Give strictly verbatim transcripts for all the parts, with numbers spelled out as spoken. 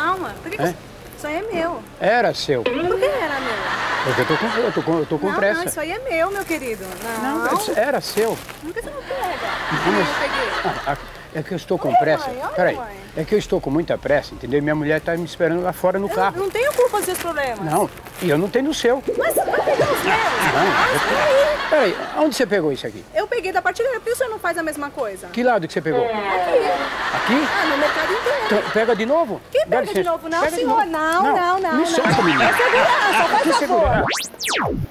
calma. Por que que É? eu... Isso aí é meu. Era seu. Por que era meu? Porque eu tô com, eu tô com, eu tô com não, pressa. não, isso aí é meu, meu querido. Não. Não, era seu. Por que você não pega? Não, Eu mas- peguei. Ah, ah, é que eu estou com Olha, pressa. mãe, olha, Peraí. mãe. É que eu estou com muita pressa, entendeu? Minha mulher tá me esperando lá fora no Eu carro. não tenho culpa dos seus problemas. Não, e eu não tenho o seu. Mas você vai pegar os meus? Não, Não, eu- peraí. Peraí, onde você pegou isso aqui? Eu peguei da partilha, por que o senhor não faz a mesma coisa? Que lado que você pegou? Aqui. Aqui? Ah, no mercado inteiro. Então, pega de novo? Que Dá pega de licença. novo? Não, Pega de senhor. novo. Não, não, não. Me não. solta, menina. É segurança, faz Que favor. segurança?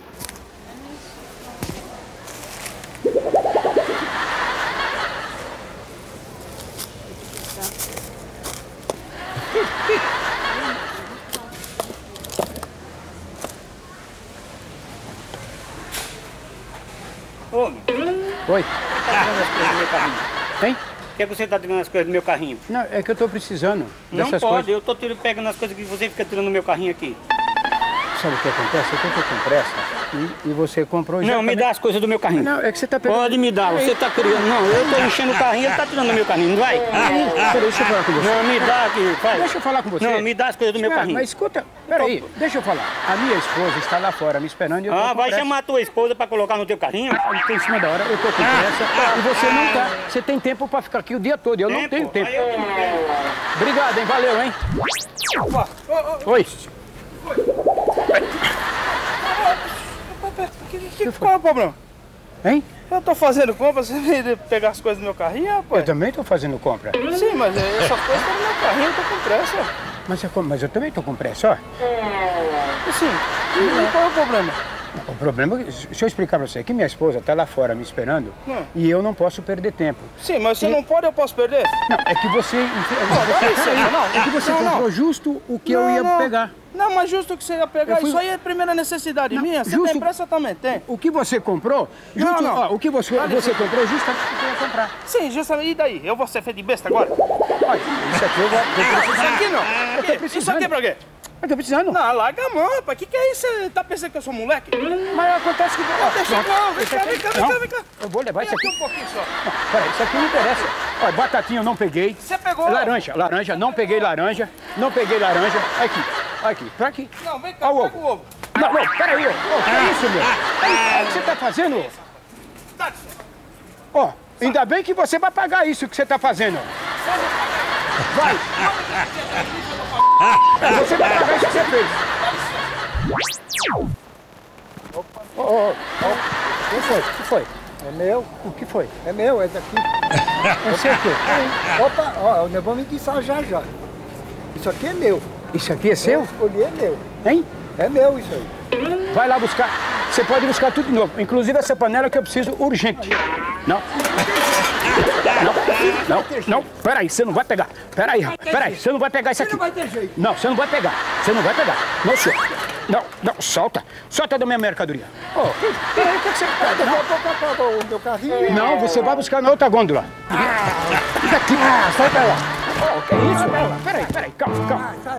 Ô, meu, Oi. tá tirando as coisas do meu carrinho? Hein? Por que você tá tirando as coisas do meu carrinho? Não, é que eu tô precisando Não dessas pode, coisas. eu tô tirando, pegando as coisas que você fica tirando do meu carrinho aqui. Sabe o que acontece? É que eu tô com pressa e, e você comprou Não, exatamente... me dá as coisas do meu carrinho. Não, é que você tá pegando... Pode me dar, você tá criando. Não, eu tô enchendo o carrinho, ele tá tirando do meu carrinho, não vai? Peraí, deixa eu falar com você. Não, me dá aqui, faz. Deixa eu falar com você. Não, me dá as coisas do meu Não, carrinho. Mas escuta, peraí, deixa eu falar. A minha esposa está lá fora me esperando e eu tô Ah, com vai pressa. chamar a tua esposa pra colocar no teu carrinho? Eu tô em cima da hora, eu tô com pressa e você não tá. Você tem tempo pra ficar aqui o dia todo, eu não tenho tempo. Aí eu tenho tempo. Obrigado, hein? Valeu, hein? Oi. Que, que, qual é o problema? Hein? Eu tô fazendo compra, você veio pegar as coisas do meu carrinho, Eu rapaz? também tô fazendo compra. Sim, mas essas coisas estão no meu carrinho, eu tô com pressa. Mas, eu, mas eu também tô com pressa, ó. Assim, e qual é o problema? O problema, deixa eu explicar pra você, é que minha esposa tá lá fora me esperando Hum. e eu não posso perder tempo. Sim, mas você E- não pode, eu posso perder? Não, é que você... dá licença, não. É que você Não, não. comprou justo o que eu Não, ia não. pegar. Não, mas justo que você ia pegar, Eu fui- isso aí é a primeira necessidade Não, minha. Você justo- tem pressa, eu também tem. O que você comprou, Não, justo, não. ó, o que você, Dá você licença. comprou justamente o que eu ia comprar. Sim, justamente, e daí? Eu vou ser feito de besta agora? Olha, isso aqui eu vou... eu Isso aqui não. Eu tô Isso precisando. aqui é pra quê? Eu tô precisando. Não, larga a mão, rapaz. O que, que é isso? Você tá pensando que eu sou moleque? Mas acontece que... Ó, Deixa pronto. não, vem Esse cá, aqui- vem cá, vem não, cá, vem cá. Eu vou levar Vem isso aqui aqui. um pouquinho só. Não, peraí, isso aqui não interessa. Olha, batatinha eu não peguei. Você pegou? Laranja, laranja, não peguei laranja. Não peguei laranja. Aqui, aqui, pra aqui. Não, vem cá, Ó o pega o ovo. Não, não, peraí. Ó, Ó, que é isso, meu? Olha o que você tá fazendo? Dá licença. Ó, ainda bem que você vai pagar isso que você tá fazendo. Vai. Você vai pagar isso que você fez. Ó, ó, ó. O que foi? O que foi? É meu, O que foi? é meu, é daqui. Eu sei o quê? Opa, ó, nós vamos enguiçar já já. Isso aqui é meu. Isso aqui é seu? Eu escolhi, é meu. Hein? É meu isso aí. Vai lá buscar. Você pode buscar tudo de novo, inclusive essa panela que eu preciso urgente. Não. Não, não, não. Peraí, você não vai pegar. Peraí, peraí, você não vai pegar isso aqui. Não vai ter jeito. Não, você não vai pegar. Você não vai pegar. Não, senhor. Não, não, solta. Solta da minha mercadoria. Ô, peraí, o que que você pega? Eu Não. vou colocar o meu carrinho. Não, você vai buscar na outra gôndola. Daqui. Ah, sai pra lá. Ô, que isso? Peraí, peraí, calma, calma.